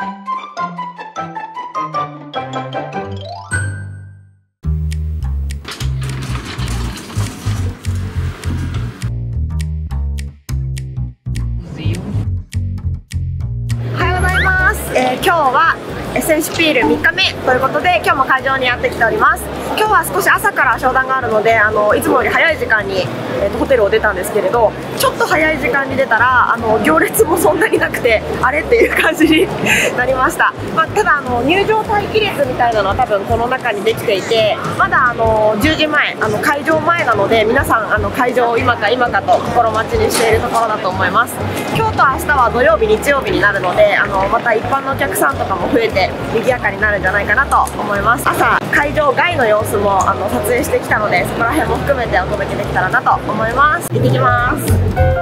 今日はエッセンシピール3日目ということで、今日も会場にやってきております。今日は少し朝から商談があるので、いつもより早い時間に、ホテルを出たんですけれど、ちょっと早い時間に出たら行列もそんなになくて、あれっていう感じになりました。ただ入場待機列みたいなのは多分この中にできていて、まだ10時前会場前なので、皆さん会場を今か今かと心待ちにしているところだと思います。今日と明日は土曜日日曜日になるので、また一般のお客さんとかも増えて賑やかになるんじゃないかなと思います。朝会場外の様子も撮影してきたので、そこら辺も含めてお届けできたらなと思います。行ってきます。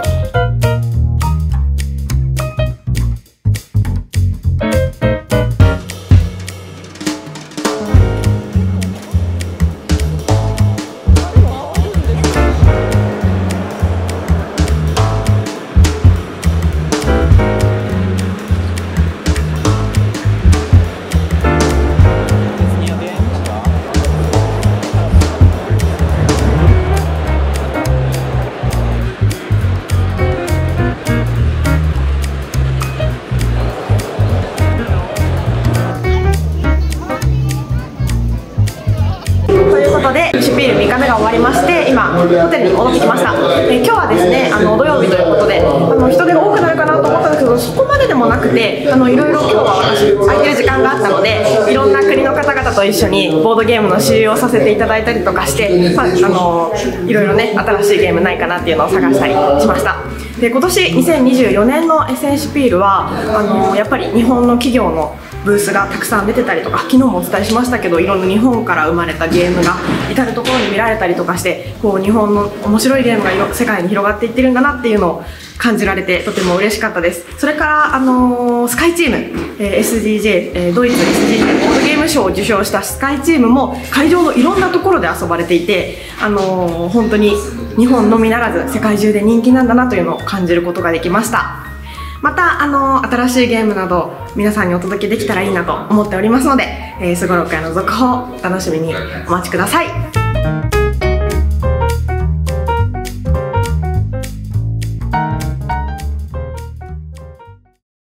シピール3日目が終わりまして、今ホテルに戻ってきました。今日はですね土曜日ということで人手が多くなるかなと思ったんですけど、そこまででもなくて、いろいろ今日は私空いてる時間があったので、いろんな国の方々と一緒にボードゲームの試遊をさせていただいたりとかして、いろいろね新しいゲームないかなっていうのを探したりしました。で、今年2024年のエッセンシピールはやっぱり日本の企業のブースがたくさん出てたりとか、昨日もお伝えしましたけど、いろんな日本から生まれたゲームが至る所に見られたりとかして、こう日本の面白いゲームが世界に広がっていってるんだなっていうのを感じられて、とても嬉しかったです。それからスカイチーム、SDJ、ドイツ SDJ ボードゲーム賞を受賞したスカイチームも会場のいろんなところで遊ばれていて、本当に日本のみならず世界中で人気なんだなというのを感じることができました。また新しいゲームなど皆さんにお届けできたらいいなと思っておりますので、すごろくやの続報お楽しみにお待ちください。